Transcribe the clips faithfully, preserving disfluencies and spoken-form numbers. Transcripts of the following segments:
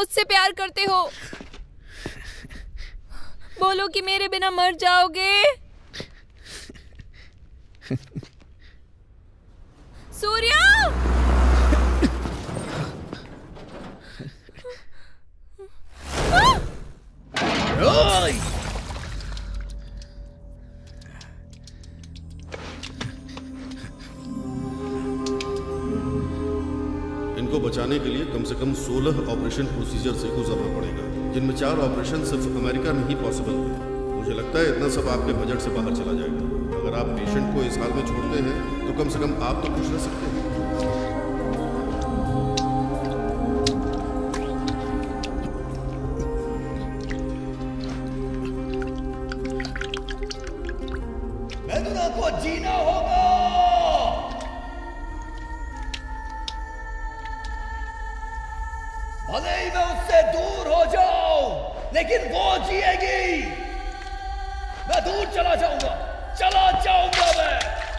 मुझसे प्यार करते हो? बोलो कि मेरे बिना मर जाओगे। सूर्या! इनको बचाने के लिए कम से कम सोलह ऑपरेशन प्रोसीजर से गुजरना पड़ेगा, जिनमें चार ऑपरेशन सिर्फ अमेरिका में ही पॉसिबल है। मुझे लगता है इतना सब आपके बजट से बाहर चला जाएगा। अगर आप पेशेंट को इस हाल में छोड़ते हैं तो कम से कम आप तो खुश रह सकते हैं। मैदुना को जीना होगा। भले ही मैं उससे दूर हो जाऊं, लेकिन वो जिएगी। मैं दूर चला जाऊंगा, चला जाऊंगा मैं।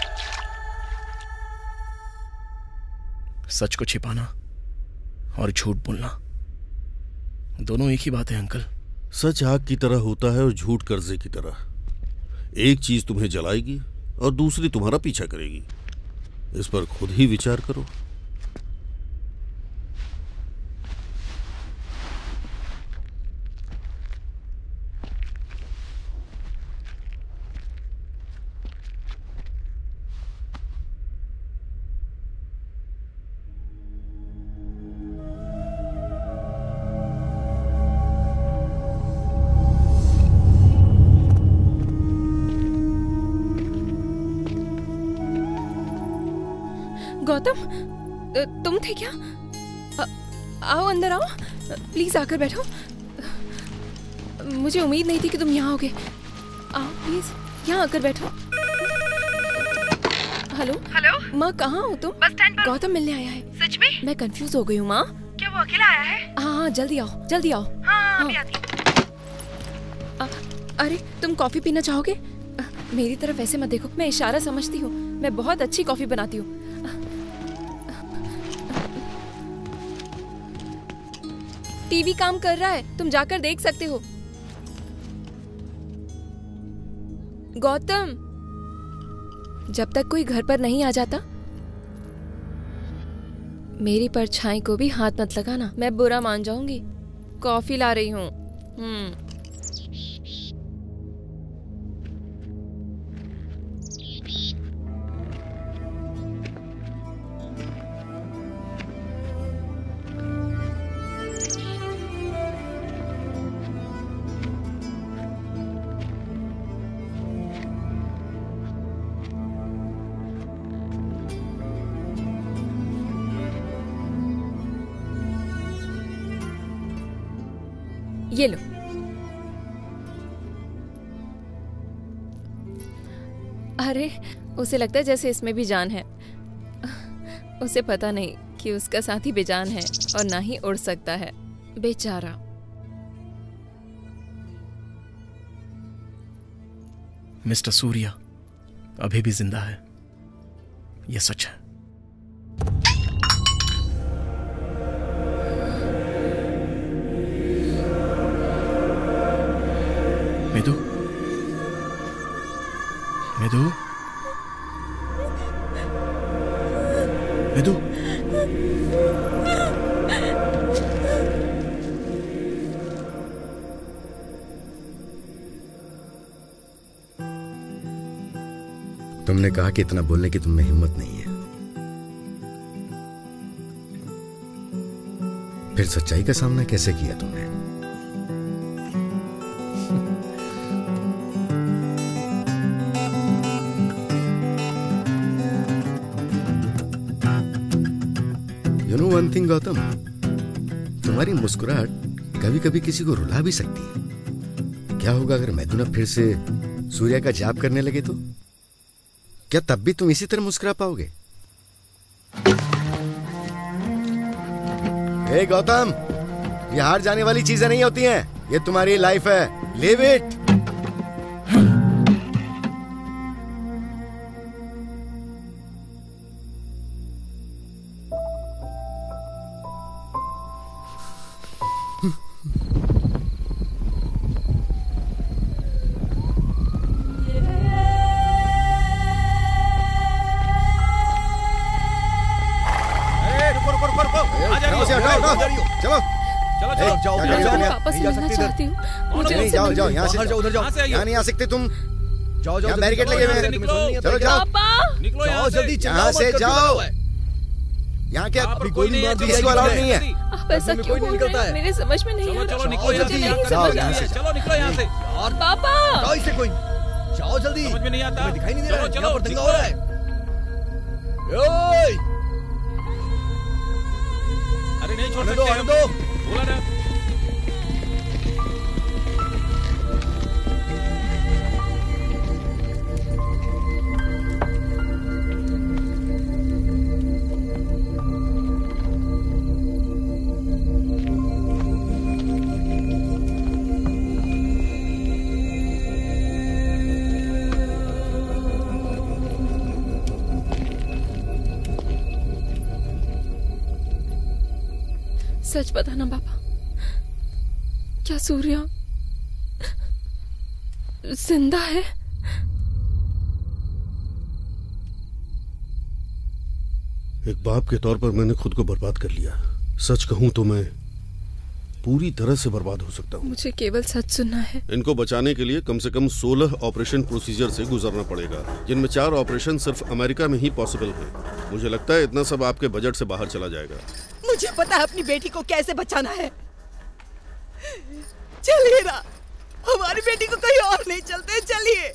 सच को छिपाना और झूठ बोलना दोनों एक ही बात है अंकल। सच आग की तरह होता है और झूठ कर्जे की तरह। एक चीज तुम्हें जलाएगी और दूसरी तुम्हारा पीछा करेगी। इस पर खुद ही विचार करो। गौतम, तुम थे क्या? आ, आओ अंदर आओ, प्लीज आकर बैठो। मुझे उम्मीद नहीं थी कि तुम यहाँ आओगे। आओ प्लीज यहाँ आकर बैठो। हेलो हेलो माँ, कहाँ हो तुम? बस स्टैंड पर। गौतम मिलने आया है। सच में? मैं कंफ्यूज हो गई हूँ माँ। क्या वो अकेला आया है? हाँ हाँ जल्दी आओ, जल्दी आओ। हाँ, हाँ, अभी आती हूँ। अरे तुम कॉफी पीना चाहोगे? मेरी तरफ ऐसे मत देखो, मैं इशारा समझती हूँ। मैं बहुत अच्छी कॉफी बनाती हूँ। टीवी काम कर रहा है, तुम जाकर देख सकते हो। गौतम, जब तक कोई घर पर नहीं आ जाता मेरी परछाई को भी हाथ मत लगाना, मैं बुरा मान जाऊंगी। कॉफी ला रही हूँ। हम्म ये लो। अरे उसे लगता है जैसे इसमें भी जान है। उसे पता नहीं कि उसका साथी बेजान है और ना ही उड़ सकता है, बेचारा। मिस्टर सूर्या अभी भी जिंदा है, यह सच है। मेदू, मेदू, मेदू, तुमने कहा कि इतना बोलने की तुम में हिम्मत नहीं है, फिर सच्चाई का सामना कैसे किया तुमने? You know one thing Gautam, तुम्हारी मुस्कुराहट कभी कभी किसी को रुला भी सकती है। क्या होगा अगर मैदुना फिर से सूर्या का जाप करने लगे तो? क्या तब भी तुम इसी तरह मुस्कुरा पाओगे? हे गौतम, ये हार जाने वाली चीजें नहीं होती हैं, ये तुम्हारी लाइफ है, लिव इट। जाओ, मैं जाओ, अपने जाओ, पापा से नहीं जा मिलना सकती चाहती हूँ। मुझे नहीं, उनसे जाओ मिलना- जाओ यहाँ से बाहर जाओ, उधर जाओ। यहाँ नहीं आ सकते तुम। जाओ जाओ यहाँ बैरिकेड लगे हुए हैं। चलो जाओ पापा निकलो जाओ जल्दी, यहाँ से जाओ। यहाँ क्या अभी कोई नहीं है, किसी को अलाउड नहीं है। आप ऐसा में क्यों कोई नहीं बोल निकलता रहे हैं? है। मेरे समझ में नहीं आ चलो रहा। चलो निकलो मुझे जल्दी, नहीं जाओ समझ यहाँ आ से। रहा। चलो निकलो यहाँ से यार, पापा जाओ इसे कोई, जाओ जल्दी, समझ में नहीं आता। तुम्हें दिखाई नहीं दे रहा है? चलो, यहाँ पर चलो, दंगा हो रहा है। ओए, अरे नहीं छोड़ आने दो, सकते आने हम। दो। बोला ना। सच बताना पापा, क्या सूर्या जिंदा है? एक बाप के तौर पर मैंने खुद को बर्बाद कर लिया। सच कहूं तो मैं पूरी तरह से बर्बाद हो सकता हूं। मुझे केवल सच सुनना है। इनको बचाने के लिए कम से कम सोलह ऑपरेशन प्रोसीजर से गुजरना पड़ेगा, जिनमें चार ऑपरेशन सिर्फ अमेरिका में ही पॉसिबल है। मुझे लगता है इतना सब आपके बजट से बाहर चला जाएगा। मुझे पता है अपनी बेटी को कैसे बचाना है। चलिए ना, हमारी बेटी को कहीं और नहीं चलते, चलिए।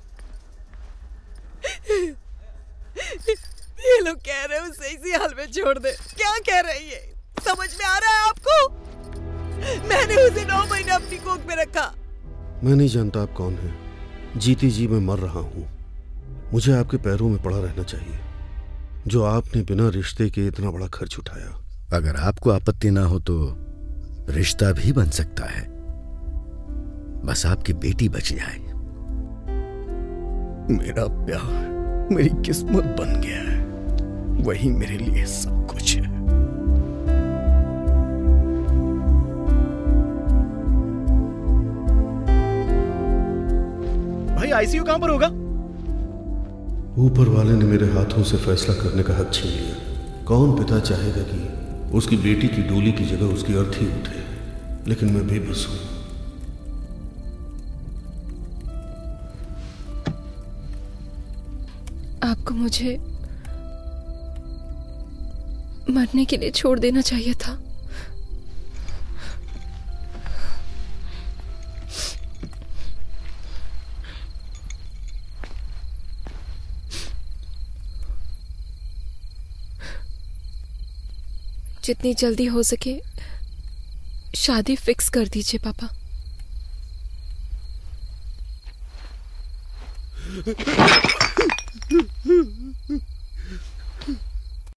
ये लोग कह रहे हैं उसे इसी हाल में छोड़ दे। क्या कह रही है? समझ में आ रहा है आपको? मैंने उसे नौ महीने अपनी कोख में रखा। मैं नहीं जानता आप कौन हैं। जीती जी मैं मर रहा हूँ। मुझे आपके पैरों में पड़ा रहना चाहिए, जो आपने बिना रिश्ते के इतना बड़ा खर्च उठाया। अगर आपको आपत्ति ना हो तो रिश्ता भी बन सकता है, बस आपकी बेटी बच जाए। मेरा प्यार मेरी किस्मत बन गया है, वही मेरे लिए सब कुछ है। भाई आईसीयू कहां पर होगा? ऊपर वाले ने मेरे हाथों से फैसला करने का हक छीन लिया। कौन पिता चाहेगा कि उसकी बेटी की डोली की जगह उसकी अर्थी उठे, लेकिन मैं बेबस हूं। आपको मुझे मरने के लिए छोड़ देना चाहिए था। जितनी जल्दी हो सके शादी फिक्स कर दीजिए पापा।